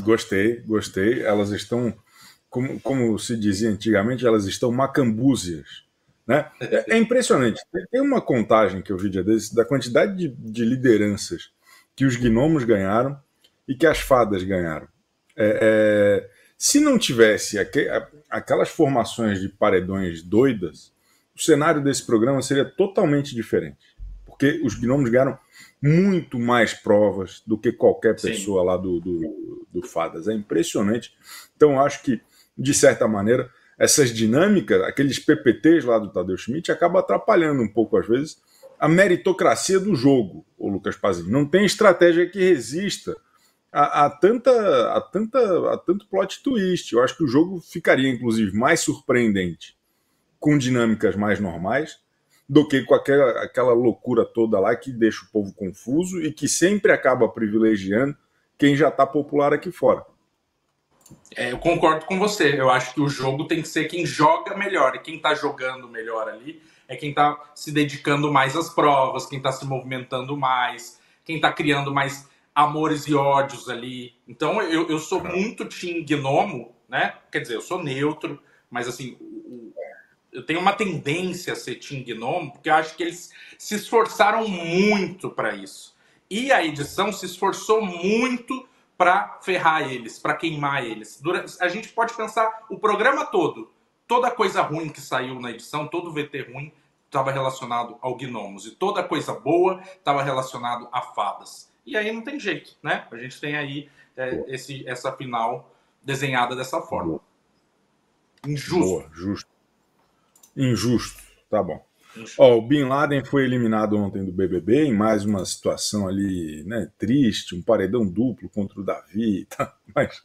Gostei, gostei. Elas estão, como se dizia antigamente, elas estão macambúzias. Né? É impressionante. Tem uma contagem que eu vi dia desses da quantidade de lideranças que os gnomos ganharam e que as fadas ganharam. Se não tivesse aquelas formações de paredões doidas, o cenário desse programa seria totalmente diferente. Porque os gnomos ganharam muito mais provas do que qualquer pessoa lá do Fadas. É impressionante. Então, eu acho que, de certa maneira, essas dinâmicas, aqueles PPTs lá do Tadeu Schmidt, acabam atrapalhando um pouco, às vezes, a meritocracia do jogo, o Lucas Pazini. Não tem estratégia que resista a tanto plot twist. Eu acho que o jogo ficaria, inclusive, mais surpreendente com dinâmicas mais normais do que com aquela loucura toda lá que deixa o povo confuso e que sempre acaba privilegiando quem já está popular aqui fora. Eu concordo com você. Eu acho que o jogo tem que ser quem joga melhor. E quem está jogando melhor ali é quem está se dedicando mais às provas, quem está se movimentando mais, quem está criando mais amores e ódios ali. Então eu sou muito team gnomo, né? Quer dizer, eu sou neutro, mas assim, eu tenho uma tendência a ser team gnomo, porque eu acho que eles se esforçaram muito para isso. E a edição se esforçou muito para ferrar eles, para queimar eles. A gente pode pensar o programa todo, toda coisa ruim que saiu na edição, todo VT ruim estava relacionado ao Gnomos, e toda coisa boa estava relacionado a fadas. E aí não tem jeito, né? A gente tem aí essa final desenhada dessa forma. Injusto. Boa, justo. Injusto, tá bom. O Bin Laden foi eliminado ontem do BBB em mais uma situação ali, né, triste, um paredão duplo contra o Davi, tá? Mas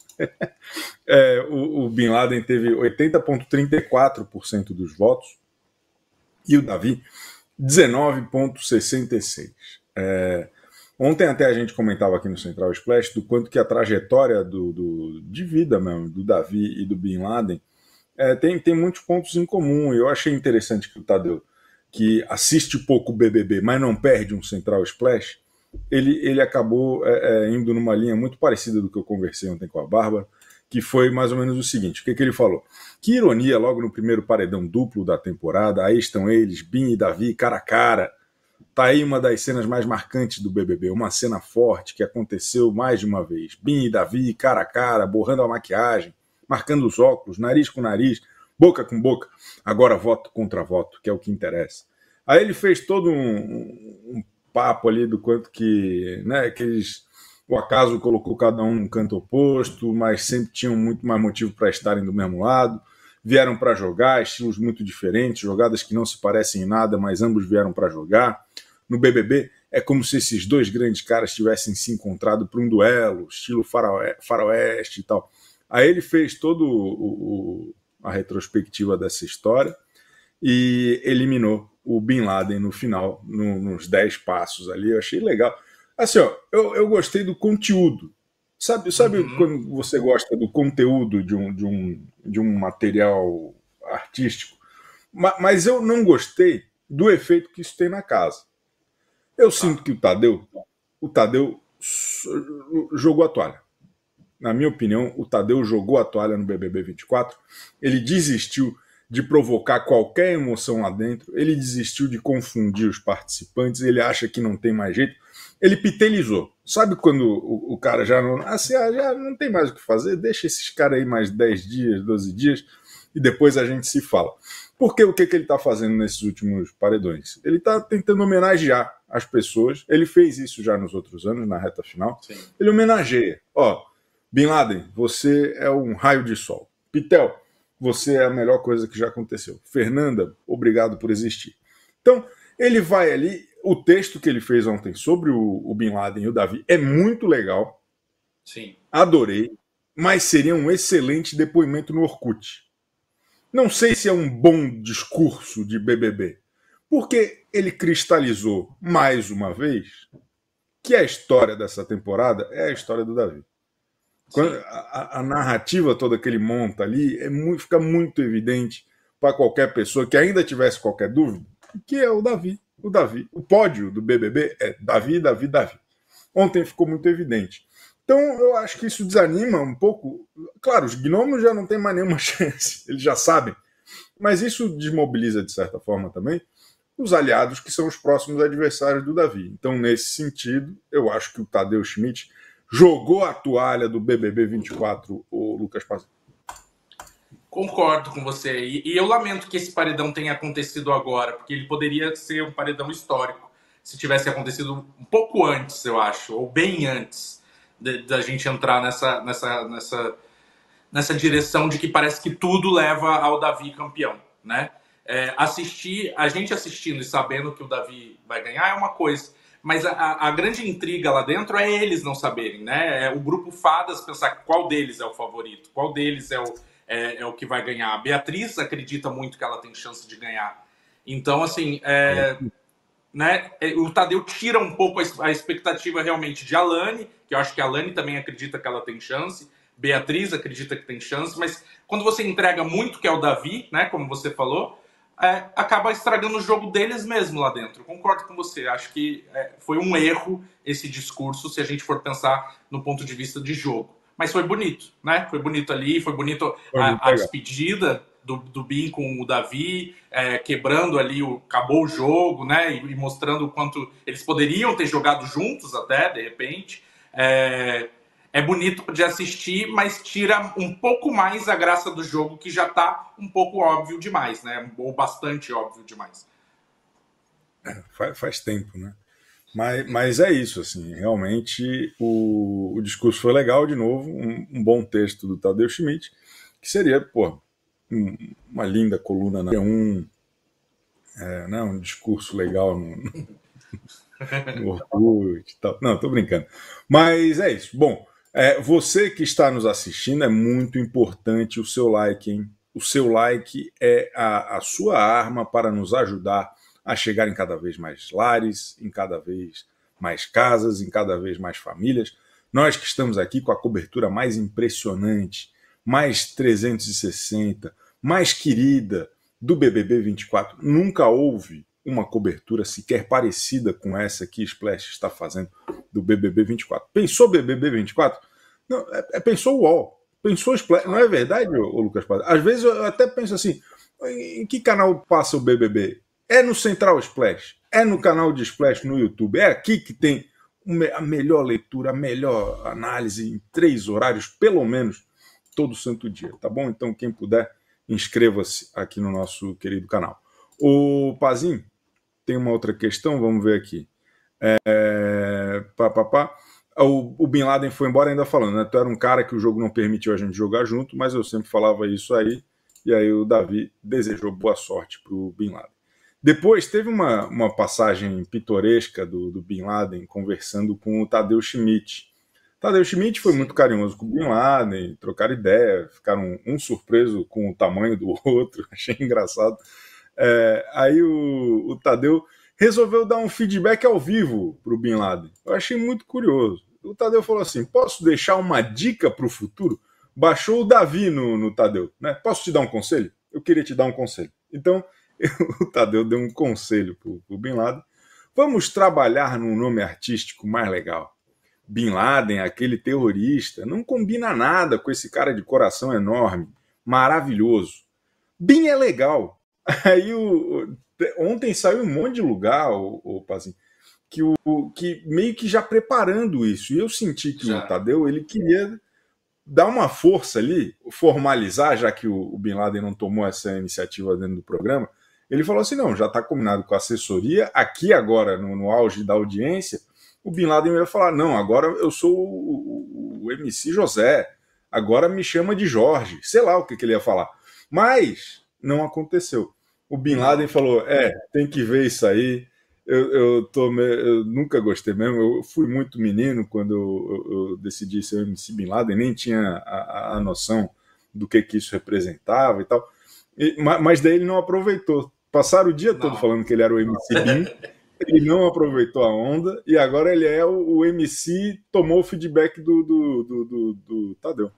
o Bin Laden teve 80,34% dos votos e o Davi 19,66%. Ontem até a gente comentava aqui no Central Splash do quanto que a trajetória de vida mesmo do Davi e do Bin Laden tem muitos pontos em comum. Eu achei interessante que o Tadeu, que assiste pouco BBB, mas não perde um Central Splash, ele acabou indo numa linha muito parecida do que eu conversei ontem com a Bárbara, que foi mais ou menos o seguinte. O que ele falou? Que ironia, logo no primeiro paredão duplo da temporada, aí estão eles, Bin e Davi, cara a cara. Tá aí uma das cenas mais marcantes do BBB, uma cena forte que aconteceu mais de uma vez. Bin e Davi, cara a cara, borrando a maquiagem, marcando os óculos, nariz com nariz, boca com boca. Agora voto contra voto, que é o que interessa. Aí ele fez todo um papo ali do quanto que, né, o acaso colocou cada um num canto oposto, mas sempre tinham muito mais motivo para estarem do mesmo lado. Vieram para jogar, estilos muito diferentes, jogadas que não se parecem em nada, mas ambos vieram para jogar. No BBB, é como se esses dois grandes caras tivessem se encontrado para um duelo, estilo faroeste e tal. Aí ele fez todo a retrospectiva dessa história e eliminou o Bin Laden no final, nos 10 passos ali. Eu achei legal. Assim, ó, eu gostei do conteúdo. Sabe quando você gosta do conteúdo de um material artístico? Mas eu não gostei do efeito que isso tem na casa. Eu sinto que o Tadeu jogou a toalha. Na minha opinião, o Tadeu jogou a toalha no BBB 24. Ele desistiu de provocar qualquer emoção lá dentro. Ele desistiu de confundir os participantes. Ele acha que não tem mais jeito. Ele pitelizou. Sabe quando o cara já não tem mais o que fazer? Deixa esses caras aí mais 10 dias, 12 dias e depois a gente se fala. Porque o que ele está fazendo nesses últimos paredões? Ele está tentando homenagear as pessoas. Ele fez isso já nos outros anos, na reta final. Sim. Ele homenageia. Bin Laden, você é um raio de sol. Pitel, você é a melhor coisa que já aconteceu. Fernanda, obrigado por existir. Então, ele vai ali. O texto que ele fez ontem sobre o Bin Laden e o Davi é muito legal. Sim. Adorei. Mas seria um excelente depoimento no Orkut. Não sei se é um bom discurso de BBB. Porque ele cristalizou mais uma vez que a história dessa temporada é a história do Davi. A narrativa toda que ele monta ali fica muito evidente para qualquer pessoa que ainda tivesse qualquer dúvida, que é o Davi. O pódio do BBB é Davi, Davi, Davi. Ontem ficou muito evidente. Então, eu acho que isso desanima um pouco. Claro, os gnomos já não têm mais nenhuma chance, eles já sabem. Mas isso desmobiliza, de certa forma, também os aliados que são os próximos adversários do Davi. Então, nesse sentido, eu acho que o Tadeu Schmidt jogou a toalha do BBB 24, o Lucas Paz. Concordo com você. E eu lamento que esse paredão tenha acontecido agora, porque ele poderia ser um paredão histórico se tivesse acontecido um pouco antes, eu acho, ou bem antes da gente entrar nessa direção de que parece que tudo leva ao Davi campeão, né? A gente assistindo e sabendo que o Davi vai ganhar é uma coisa, mas a grande intriga lá dentro é eles não saberem, né? É o grupo Fadas pensar qual deles é o favorito, qual deles é o que vai ganhar. A Beatriz acredita muito que ela tem chance de ganhar. Então, assim, né, o Tadeu tira um pouco a expectativa realmente de Alane, que eu acho que a Alane também acredita que ela tem chance, Beatriz acredita que tem chance, mas quando você entrega muito, que é o Davi, né, como você falou, acaba estragando o jogo deles mesmo lá dentro. Eu concordo com você, acho que foi um erro esse discurso, se a gente for pensar no ponto de vista de jogo. Mas foi bonito, né? Foi bonito ali, foi bonito a despedida do Bin com o Davi, quebrando ali, acabou o jogo, né? E mostrando o quanto eles poderiam ter jogado juntos até, de repente. É bonito de assistir, mas tira um pouco mais a graça do jogo, que já tá um pouco óbvio demais, né? Ou bastante óbvio demais. Faz tempo, né? Mas é isso, assim, realmente o discurso foi legal, de novo, um bom texto do Tadeu Schmidt, que seria, pô, uma linda coluna na né, um discurso legal no Orkut e tal. Não, tô brincando. Mas é isso. Bom, você que está nos assistindo, é muito importante o seu like, hein? O seu like é a sua arma para nos ajudar a chegar em cada vez mais lares, em cada vez mais casas, em cada vez mais famílias. Nós que estamos aqui com a cobertura mais impressionante, mais 360, mais querida do BBB 24, nunca houve uma cobertura sequer parecida com essa que Splash está fazendo do BBB 24. Pensou BBB 24? Não, pensou o UOL, pensou Splash. Não é verdade, Lucas Paz? Às vezes eu até penso assim, em que canal passa o BBB? É no Central Splash, é no canal de Splash no YouTube, é aqui que tem a melhor leitura, a melhor análise em 3 horários, pelo menos, todo santo dia, tá bom? Então, quem puder, inscreva-se aqui no nosso querido canal. O Pazinho, tem uma outra questão, vamos ver aqui. O Bin Laden foi embora ainda falando, né? Tu era um cara que o jogo não permitiu a gente jogar junto, mas eu sempre falava isso aí, e aí o Davi desejou boa sorte pro Bin Laden. Depois teve uma passagem pitoresca do Bin Laden conversando com o Tadeu Schmidt. Tadeu Schmidt foi muito carinhoso com o Bin Laden, trocaram ideia, ficaram um surpreso com o tamanho do outro, achei engraçado. Aí o Tadeu resolveu dar um feedback ao vivo para o Bin Laden. Eu achei muito curioso. O Tadeu falou assim, posso deixar uma dica para o futuro? Baixou o Davi no Tadeu, né? Posso te dar um conselho? Eu queria te dar um conselho. Então, o Tadeu deu um conselho para o Bin Laden. Vamos trabalhar num nome artístico mais legal. Bin Laden, aquele terrorista, não combina nada com esse cara de coração enorme, maravilhoso. Bin é legal. Aí ontem saiu um monte de lugar, o Pazinho, que meio que já preparando isso. E eu senti que o Tadeu ele queria dar uma força ali, formalizar, já que o Bin Laden não tomou essa iniciativa dentro do programa. Ele falou assim, não, já está combinado com a assessoria, aqui agora, no auge da audiência, o Bin Laden ia falar, não, agora eu sou o MC José, agora me chama de Jorge, sei lá o que ele ia falar. Mas não aconteceu. O Bin Laden falou, tem que ver isso aí, eu nunca gostei mesmo, eu fui muito menino quando eu decidi ser o MC Bin Laden, nem tinha a noção do que isso representava e tal, mas daí ele não aproveitou. Passaram o dia todo falando que ele era o MC Bin, ele não aproveitou a onda, e agora ele é o MC, tomou o feedback do Tadeu.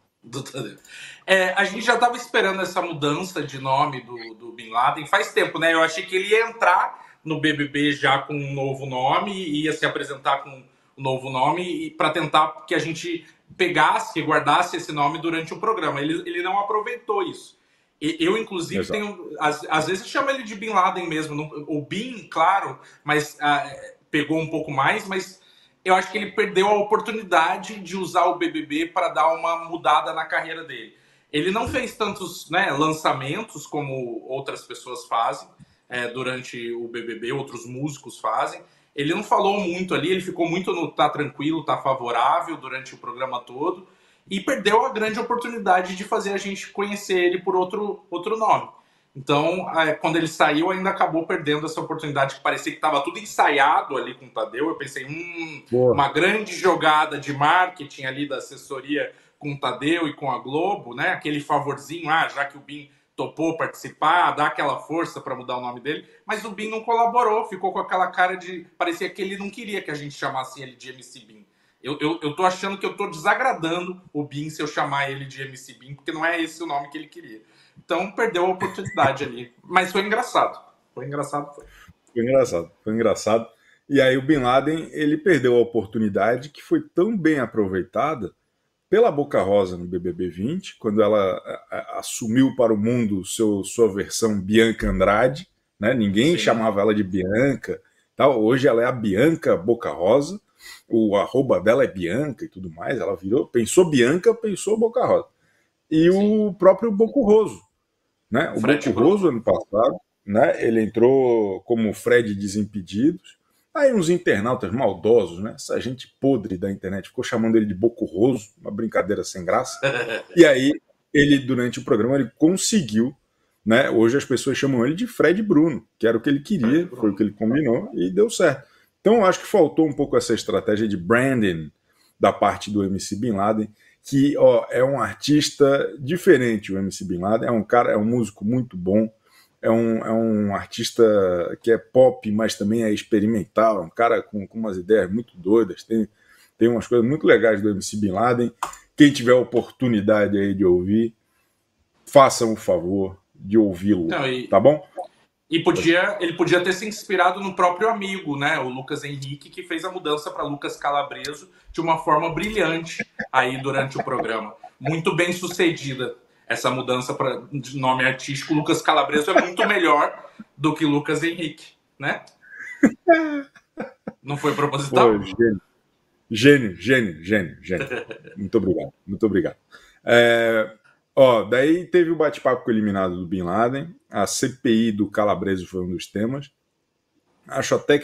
A gente já estava esperando essa mudança de nome do Bin Laden faz tempo, né? Eu achei que ele ia entrar no BBB já com um novo nome, ia se apresentar com um novo nome, para tentar que a gente pegasse, guardasse esse nome durante o programa. Ele não aproveitou isso. Eu, inclusive, Exato. tenho. Às vezes chama ele de Bin Laden mesmo. O Bin, claro, mas pegou um pouco mais, mas eu acho que ele perdeu a oportunidade de usar o BBB para dar uma mudada na carreira dele. Ele não fez tantos, né, lançamentos como outras pessoas fazem durante o BBB, outros músicos fazem. Ele não falou muito ali, ele ficou muito no tá tranquilo, tá favorável durante o programa todo e perdeu a grande oportunidade de fazer a gente conhecer ele por outro nome. Então, quando ele saiu, ainda acabou perdendo essa oportunidade que parecia que estava tudo ensaiado ali com o Tadeu. Eu pensei, uma grande jogada de marketing ali da assessoria com o Tadeu e com a Globo, né? Aquele favorzinho, já que o Bin topou participar, dar aquela força para mudar o nome dele, mas o Bin não colaborou, ficou com aquela cara de... Parecia que ele não queria que a gente chamasse ele de MC Bin. Eu tô achando que eu tô desagradando o Bin se eu chamar ele de MC Bin, porque não é esse o nome que ele queria. Então perdeu a oportunidade ali. Mas foi engraçado. Foi engraçado. Foi engraçado. E aí o Bin Laden, ele perdeu a oportunidade que foi tão bem aproveitada pela Boca Rosa no BBB 20, quando ela assumiu para o mundo sua versão Bianca Andrade, né? Ninguém chamava ela de Bianca, tal. Hoje ela é a Bianca Boca Rosa, o arroba dela é Bianca e tudo mais, ela virou, pensou Bianca, pensou Boca Rosa. E o próprio Bocurroso, né? O Bocurroso, ano passado, né? Ele entrou como Fred Desimpedidos. Aí uns internautas maldosos, né? Essa gente podre da internet ficou chamando ele de Bocurroso, uma brincadeira sem graça. E aí ele, durante o programa, ele conseguiu, né? Hoje as pessoas chamam ele de Fred Bruno, que era o que ele queria, foi o que ele combinou e deu certo. Então eu acho que faltou um pouco essa estratégia de branding da parte do MC Bin Laden, que é um artista diferente. O MC Bin Laden é um músico muito bom, é um artista que é pop, mas também é experimental, é um cara com umas ideias muito doidas, tem umas coisas muito legais do MC Bin Laden. Quem tiver a oportunidade aí de ouvir, façam o favor de ouvi-lo, tá bom? E ele podia ter se inspirado no próprio amigo, né? O Lucas Henrique, que fez a mudança para Lucas Calabreso de uma forma brilhante aí durante o programa. Muito bem sucedida essa mudança de nome artístico. Lucas Calabreso é muito melhor do que Lucas Henrique, né? Não foi proposital? Pô, gênio. Muito obrigado. Daí teve o bate-papo com o eliminado do Bin Laden, a CPI do Calabreso foi um dos temas. Acho até que